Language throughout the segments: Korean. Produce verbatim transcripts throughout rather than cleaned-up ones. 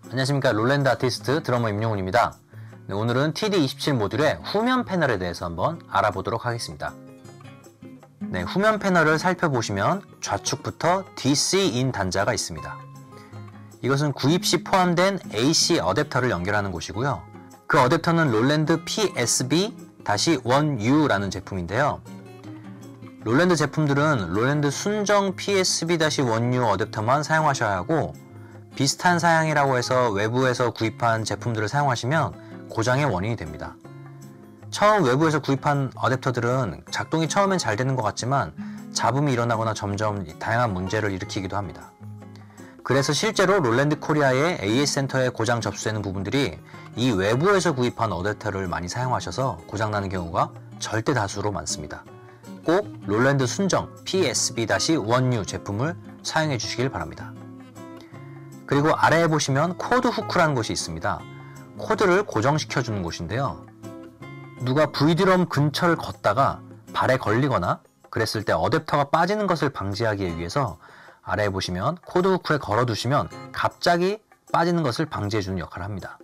안녕하십니까. 롤랜드 아티스트 드러머 임용훈입니다. 네, 오늘은 티디 이십칠 모듈의 후면 패널에 대해서 한번 알아보도록 하겠습니다. 네, 후면 패널을 살펴보시면 좌측부터 디씨-인 단자가 있습니다. 이것은 구입 시 포함된 에이씨 어댑터를 연결하는 곳이고요. 그 어댑터는 롤랜드 피에스비 원 유라는 제품인데요. 롤랜드 제품들은 롤랜드 순정 피에스비 원 유 어댑터만 사용하셔야 하고, 비슷한 사양이라고 해서 외부에서 구입한 제품들을 사용하시면 고장의 원인이 됩니다. 처음 외부에서 구입한 어댑터들은 작동이 처음엔 잘 되는 것 같지만 잡음이 일어나거나 점점 다양한 문제를 일으키기도 합니다. 그래서 실제로 롤랜드 코리아의 에이에스 센터에 고장 접수되는 부분들이 이 외부에서 구입한 어댑터를 많이 사용하셔서 고장나는 경우가 절대 다수로 많습니다. 꼭 롤랜드 순정 피에스비 원 유 제품을 사용해 주시길 바랍니다. 그리고 아래에 보시면 코드 후크라는 곳이 있습니다. 코드를 고정시켜 주는 곳인데요. 누가 브이드럼 근처를 걷다가 발에 걸리거나 그랬을 때 어댑터가 빠지는 것을 방지하기 위해서 아래에 보시면 코드 후크에 걸어 두시면 갑자기 빠지는 것을 방지해 주는 역할을 합니다.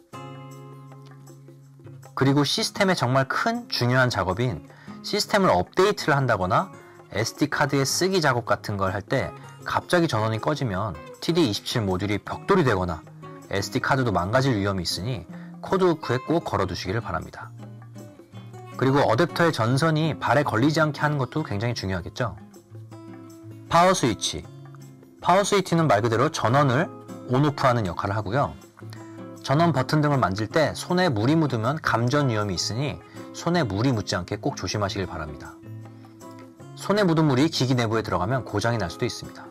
그리고 시스템의 정말 큰 중요한 작업인 시스템을 업데이트를 한다거나 에스디카드의 쓰기 작업 같은 걸 할 때 갑자기 전원이 꺼지면 티디 이십칠 모듈이 벽돌이 되거나 에스디카드도 망가질 위험이 있으니 코드 후크에 꼭 걸어 두시기를 바랍니다. 그리고 어댑터의 전선이 발에 걸리지 않게 하는 것도 굉장히 중요하겠죠. 파워 스위치. 파워 스위치는 말 그대로 전원을 온오프하는 역할을 하고요. 전원 버튼 등을 만질 때 손에 물이 묻으면 감전 위험이 있으니 손에 물이 묻지 않게 꼭 조심하시길 바랍니다. 손에 묻은 물이 기기 내부에 들어가면 고장이 날 수도 있습니다.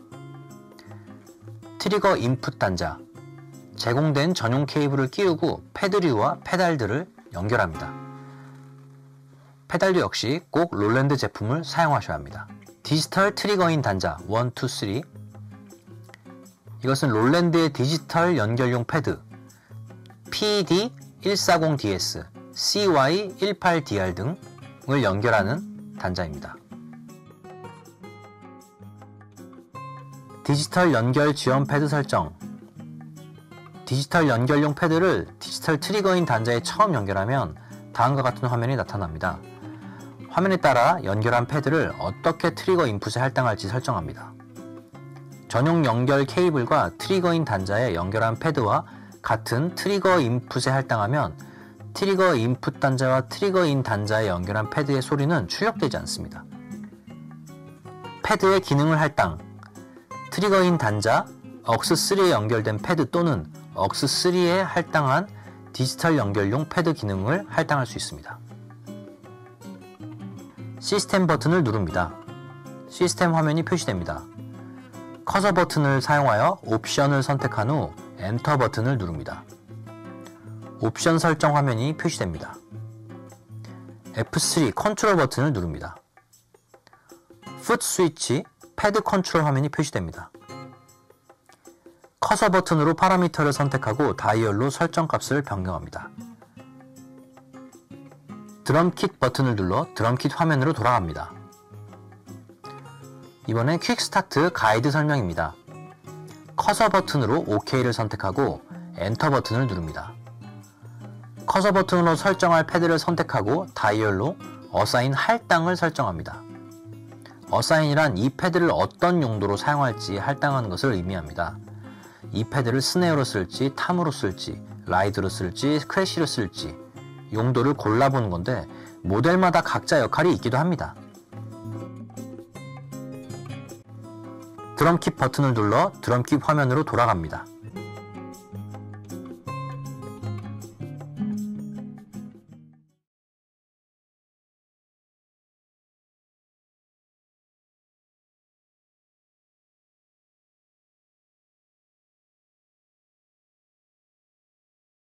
트리거 인풋 단자. 제공된 전용 케이블을 끼우고 패드류와 페달들을 연결합니다. 페달류 역시 꼭 롤랜드 제품을 사용하셔야 합니다. 디지털 트리거인 단자 일, 이, 삼. 이것은 롤랜드의 디지털 연결용 패드 피디 백사십 디에스, 씨와이 십팔 디알 등을 연결하는 단자입니다. 디지털 연결 지원 패드 설정. 디지털 연결용 패드를 디지털 트리거인 단자에 처음 연결하면 다음과 같은 화면이 나타납니다. 화면에 따라 연결한 패드를 어떻게 트리거 인풋에 할당할지 설정합니다. 전용 연결 케이블과 트리거인 단자에 연결한 패드와 같은 트리거 인풋에 할당하면 트리거 인풋 단자와 트리거인 단자에 연결한 패드의 소리는 출력되지 않습니다. 패드의 기능을 할당. 트리거인 단자 억스 쓰리에 연결된 패드 또는 억스 쓰리에 할당한 디지털 연결용 패드 기능을 할당할 수 있습니다. 시스템 버튼을 누릅니다. 시스템 화면이 표시됩니다. 커서 버튼을 사용하여 옵션을 선택한 후 엔터 버튼을 누릅니다. 옵션 설정 화면이 표시됩니다. 에프 쓰리 컨트롤 버튼을 누릅니다. 풋 스위치 패드 컨트롤 화면이 표시됩니다. 커서 버튼으로 파라미터를 선택하고 다이얼로 설정 값을 변경합니다. 드럼킷 버튼을 눌러 드럼킷 화면으로 돌아갑니다. 이번엔 퀵스타트 가이드 설명입니다. 커서 버튼으로 오케이를 선택하고 엔터 버튼을 누릅니다. 커서 버튼으로 설정할 패드를 선택하고 다이얼로 어사인 할당을 설정합니다. 어사인이란 이 패드를 어떤 용도로 사용할지 할당하는 것을 의미합니다. 이 패드를 스네어로 쓸지, 탐으로 쓸지, 라이드로 쓸지, 크래쉬로 쓸지 용도를 골라보는 건데 모델마다 각자 역할이 있기도 합니다. 드럼킷 버튼을 눌러 드럼킷 화면으로 돌아갑니다.